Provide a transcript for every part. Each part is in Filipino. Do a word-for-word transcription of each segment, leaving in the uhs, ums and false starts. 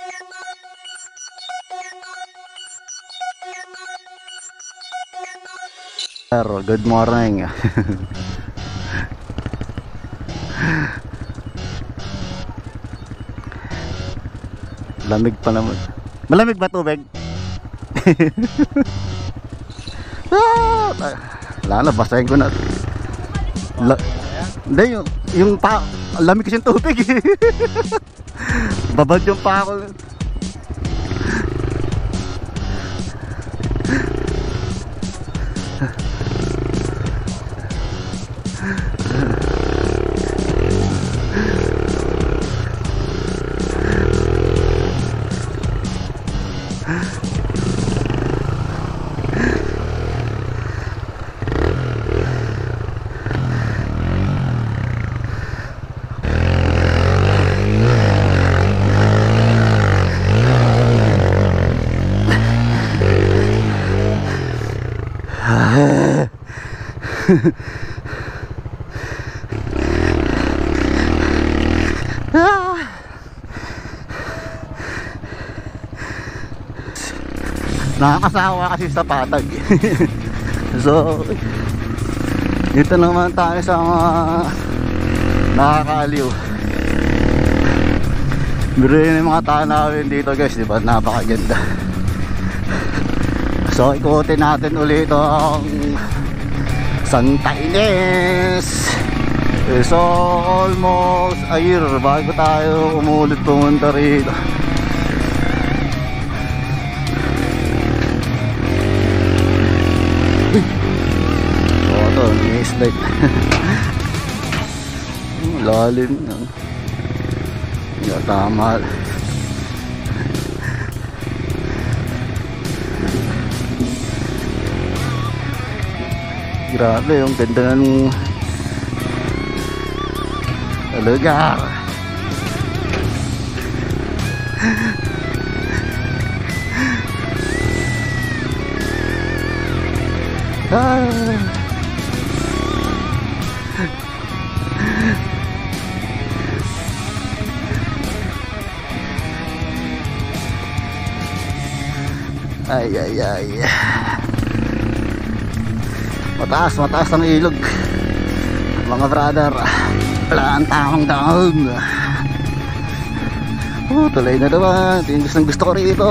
Good morning. Lamig pa naman. Malamig ba tubig? Ah, wala na, basahin ko na. La Hindi, yung, yung pa lamig kasi yung tubig. Babad yung pa ako. Nakakasawa kasi sa patag. So dito naman tayo sa mga nakakaaliw. Biruin yung mga tanawin dito guys, diba? Napakaganda. So ikutin natin ulit ang Santa Ines. So almost a year bago tayo umulit pumunta rito. Oh, ito, may slide. Lalim na. Hindi tama. Grabe, yung ganda ng lugar. Ah. Ay ay ay. Mataas, mataas ang ilog mga brother. Wala ang tamang down. Oh, tuloy na naman. Ito yung gustong gusto ko rito.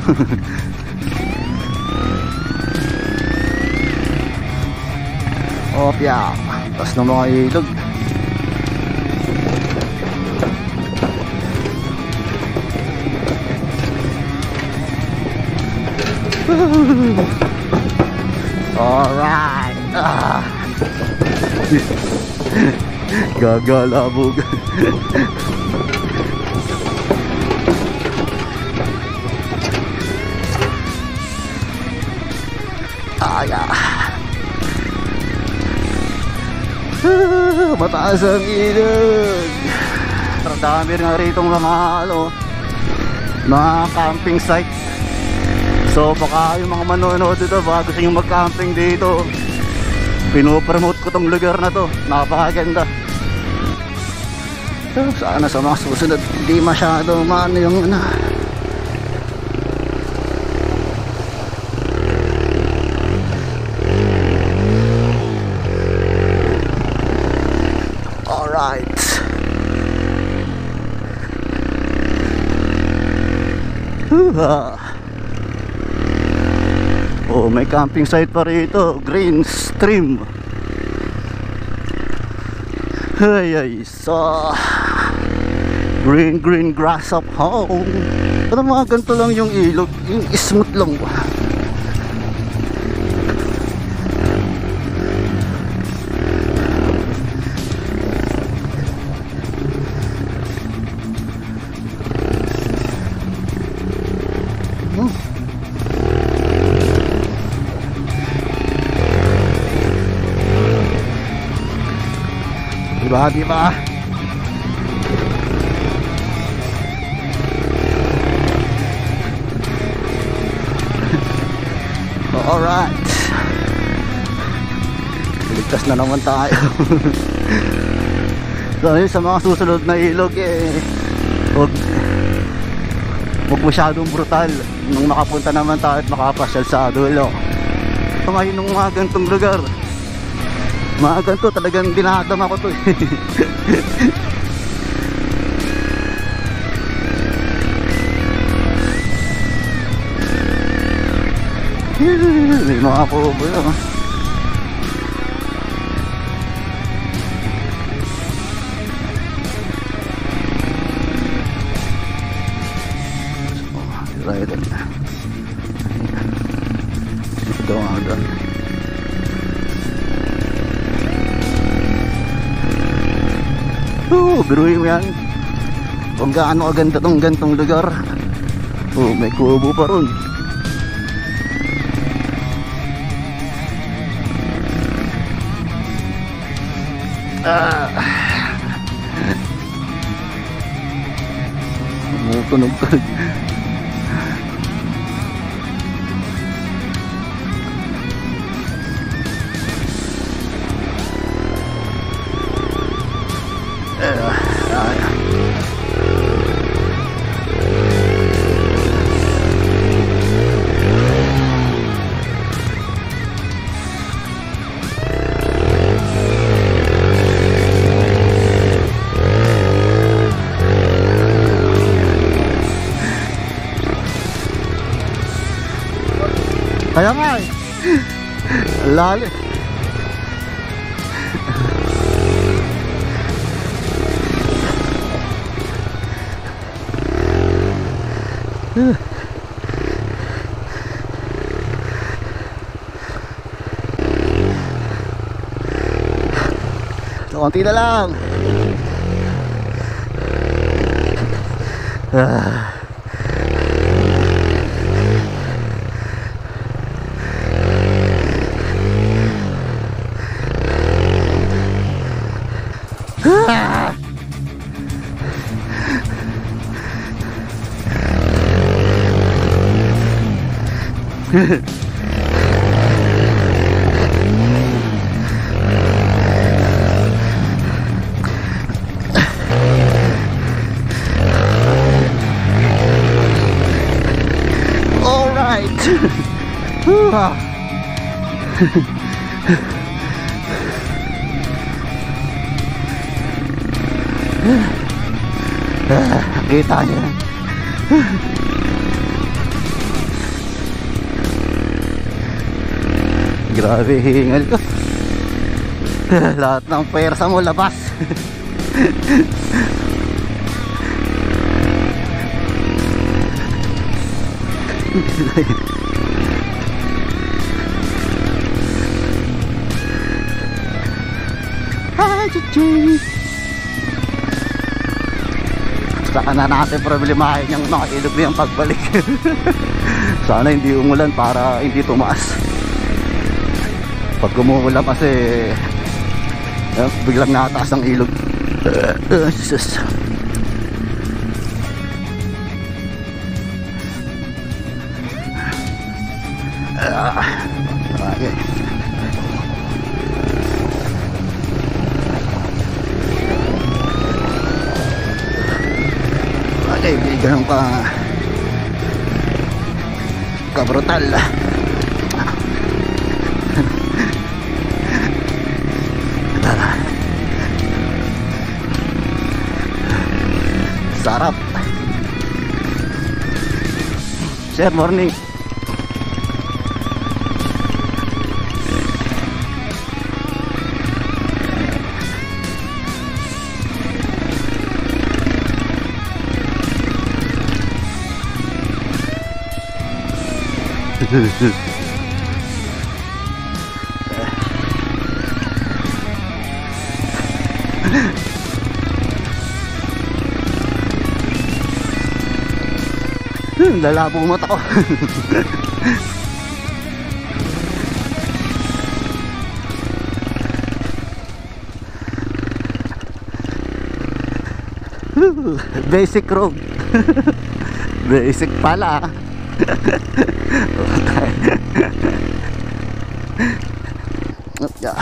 Opya, taas ng mga ilog. Alright. Ah. Gagalabog. Aya. Ah, mataas ang ilog. Dami rin nga rito mga ano, mga camping sites. So baka yung mga manonood dito, baka gusto nyo mag-camping dito, pinopromote ko tong lugar na to. Napakaganda. So, sana sa mga susunod hindi masyado maano yung ano. Alright. Huha. Oh, may camping site pa rito, Green Stream. Ay ay, so green green grass up home. Pero mga ganito lang yung ilog, yung smooth lang ba. Diba, diba? Alright. Ligtas na naman tayo. So, sa mga susunod na ilog eh, huwag, huwag masyadong brutal. Nung makapunta naman tayo at makapasyal sa dulo. So ngayon nung mga gantong lugar, mga ganito talagang dinadama ko to eh. May mga kubo yun. Right in. Ito nga doon. Oo, biruin mo yan. Kung gaano kaganda tong gantong lugar. Oo, may kubo pa ron. Ah. Tumutunog ka. Kaya nga eh. Lalo. Konti na lang. Ah. Ah! All right. Kita niya. Grabe hingal ko. Lahat ng pwersa mo labas. Hi, Chichi. Saka na natin problemahin yung mga ilog niyang pagbalik. Sana hindi umulan para hindi tumaas. Pag umuulan kasi eh, biglang nataas ang ilog. uh, uh, Jesus. Uh, okay. Okay, ganun ka kabrutal. Sarap. Sir, morning. Lalabo ang mata ko. Basic road. Basic pala. Yeah.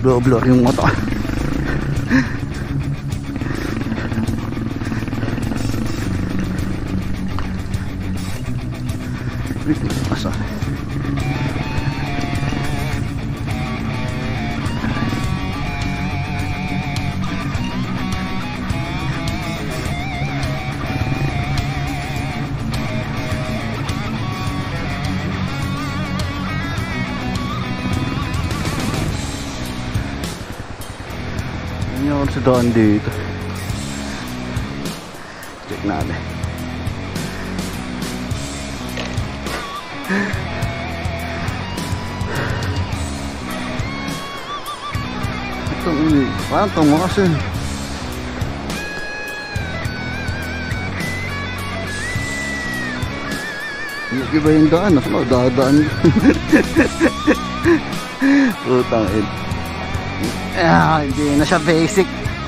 Blur-blur yung motor. Asa? Ano sa daan dito? Check natin. Ito, parang tumakas eh. Iba yung daan, ano? Dadaan. Putang ina. Ah, hindi na siya basic.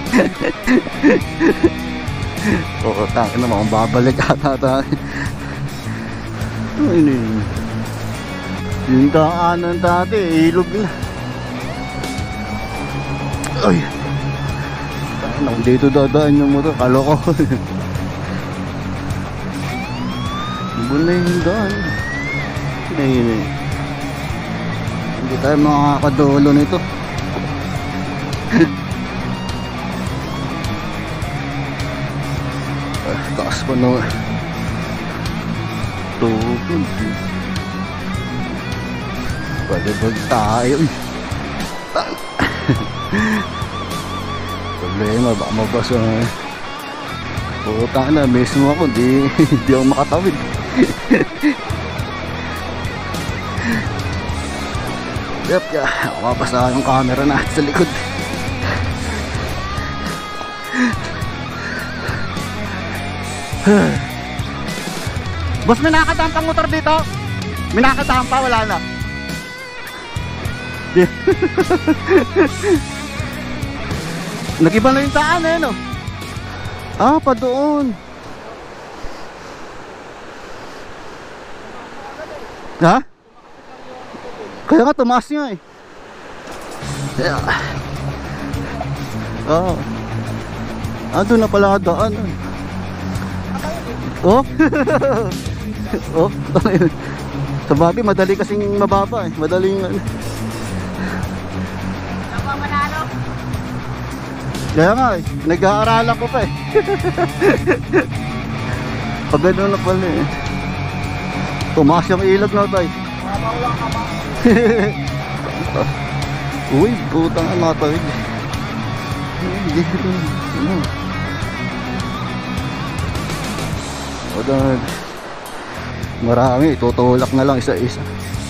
Oo, tangin na makang babalik ata tayo. Ano yun? Yung daanan dati, ilog na. Ay! Tangin ako dito dadaan yung motor, kaloko. Iba na yung daan. Ayun, hindi tayo makakadulo nito. Taas pa no. Tugod. Balibag tayo. Problema, baka mabasa. Puta na, mismo ako, di, di ako makatawid. Yep, yeah. Mapasa yung camera natin sa likod. Boss, may nakatampang motor dito. May nakatampa, wala na. Nag-iba na yung daan eh, no? Ah, pa doon. Ha? Kaya nga tumaas niya eh. Yeah. Oh. Ah, doon na pala daan. Oh. Oh. Sa bagay, madali kasing mababa eh. Madaling ano. Kaya nga eh, nag-aaralan ko pa eh. Pag gano'n na pala eh. Tumaas yung ilog na tayo. Uy, putang ang natawid. Ano? O dahil marami, tutulak na lang isa-isa.